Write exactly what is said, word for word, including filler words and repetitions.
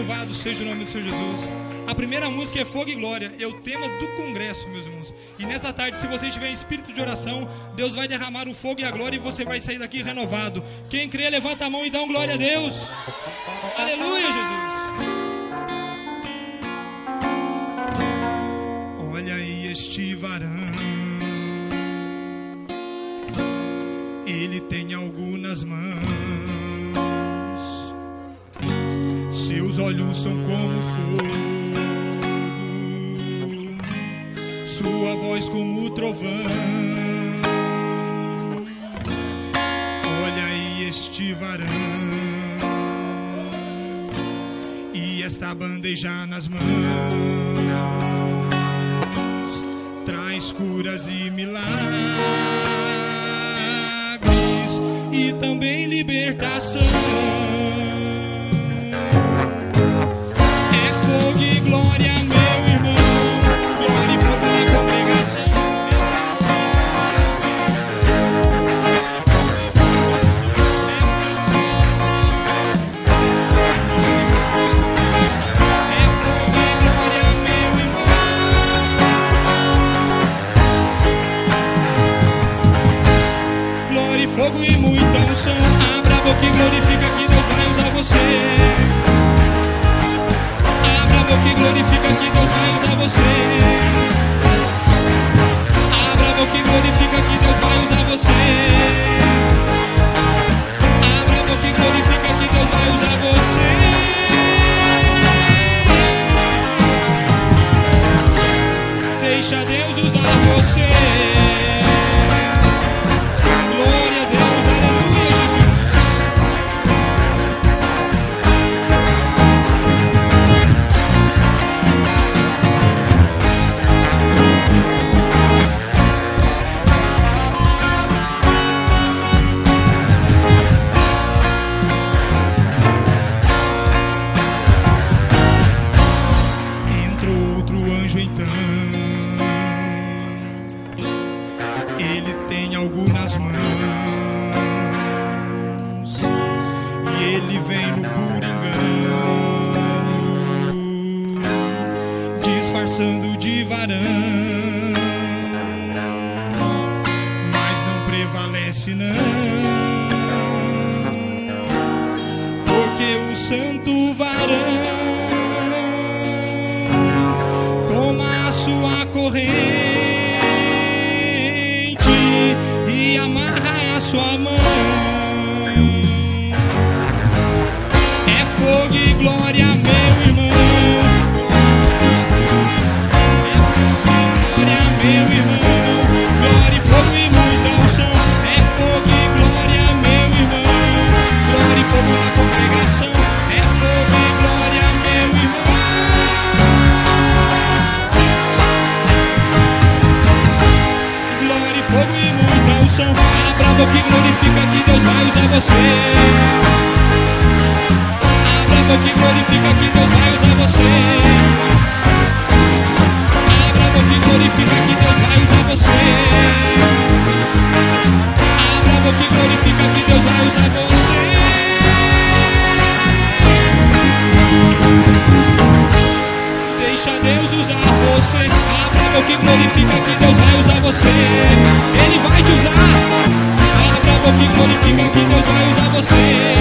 Louvado seja o nome do Senhor Jesus. A primeira música é Fogo e Glória, é o tema do congresso, meus irmãos. E nessa tarde, se você estiver em espírito de oração, Deus vai derramar o fogo e a glória e você vai sair daqui renovado. Quem crê, levanta a mão e dá um glória a Deus. Aleluia, Jesus. Olha aí este varão, ele tem algo nas mãos. Seus olhos são como fogo, sua voz como trovão. Olha aí este varão e esta bandeja nas mãos, traz curas e milagres e também libertação. Glória, meu irmão, glória e fogo na congregação. É fogo e glória, meu irmão. Glória e fogo e muita unção. Abra a boca e glorifica que Deus vai usar você. Que glorifica que Deus vai usar você. Abra a boca e glorifica que Deus vai usar você. Abra a boca e glorifica que Deus vai usar você. Deixa Deus usar você. Glória a Deus, aleluia, Jesus. De varão, mas não prevalece não, porque o santo varão toma a sua corrente e amarra a sua mão. É fogo e glória, meu irmão. Meu irmão, glória e fogo e muita unção. É fogo e glória, meu irmão. Glória e fogo na congregação. É fogo e glória, meu irmão. Glória e fogo e muita unção. Abra a boca e glorifica que Deus vai usar você. Abra a boca e glorifica que Deus vai usar você. Que glorifica que Deus vai usar você. Abra a boca e glorifica que Deus vai usar você. Deixa Deus usar você. Abra a boca e glorifica que Deus vai usar você. Ele vai te usar. Abra a boca e glorifica que Deus vai usar você.